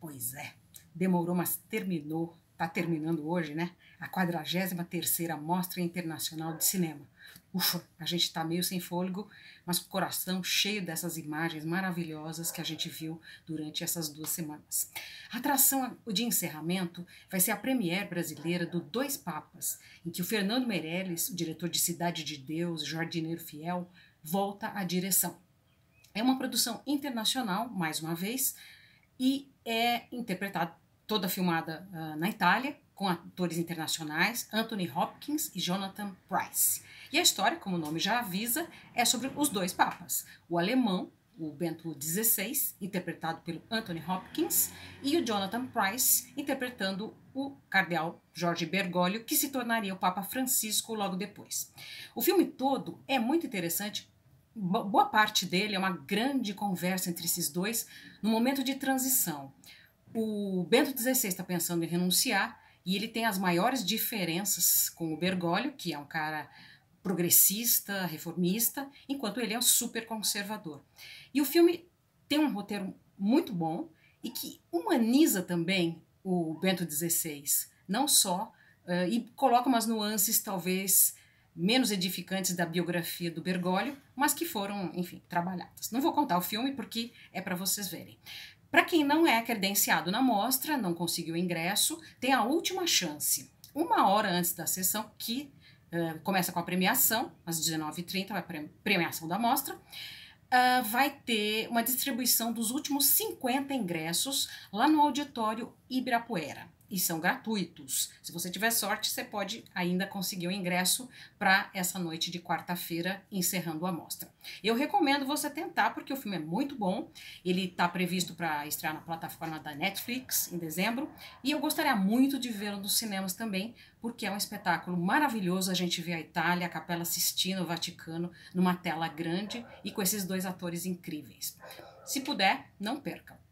Pois é, demorou, mas terminou. Tá terminando hoje, né? A 43ª Mostra Internacional de Cinema. Ufa, a gente tá meio sem fôlego, mas com o coração cheio dessas imagens maravilhosas que a gente viu durante essas 2 semanas. A atração de encerramento vai ser a premiere brasileira do Dois Papas, em que o Fernando Meirelles, o diretor de Cidade de Deus, Jardineiro Fiel, volta à direção. É uma produção internacional, mais uma vez, e é interpretada, toda filmada na Itália, com atores internacionais, Anthony Hopkins e Jonathan Pryce. E a história, como o nome já avisa, é sobre os dois papas, o alemão, o Bento XVI, interpretado pelo Anthony Hopkins, e o Jonathan Pryce, interpretando o cardeal Jorge Bergoglio, que se tornaria o Papa Francisco logo depois. O filme todo é muito interessante. Boa parte dele é uma grande conversa entre esses dois no momento de transição. O Bento XVI está pensando em renunciar e ele tem as maiores diferenças com o Bergoglio, que é um cara progressista, reformista, enquanto ele é um super conservador. E o filme tem um roteiro muito bom e que humaniza também o Bento XVI, não só, e coloca umas nuances talvez menos edificantes da biografia do Bergoglio, mas que foram, enfim, trabalhadas. Não vou contar o filme porque é para vocês verem. Para quem não é credenciado na mostra, não conseguiu ingresso, tem a última chance. 1 hora antes da sessão, que começa com a premiação, às 19h30, a premiação da mostra, vai ter uma distribuição dos últimos 50 ingressos lá no auditório Ibirapuera. E são gratuitos. Se você tiver sorte, você pode ainda conseguir o ingresso para essa noite de quarta-feira, encerrando a mostra. Eu recomendo você tentar, porque o filme é muito bom. Ele está previsto para estrear na plataforma da Netflix em dezembro. E eu gostaria muito de vê-lo nos cinemas também, porque é um espetáculo maravilhoso. A gente vê a Itália, a Capela Sistina, o Vaticano, numa tela grande e com esses dois atores incríveis. Se puder, não percam.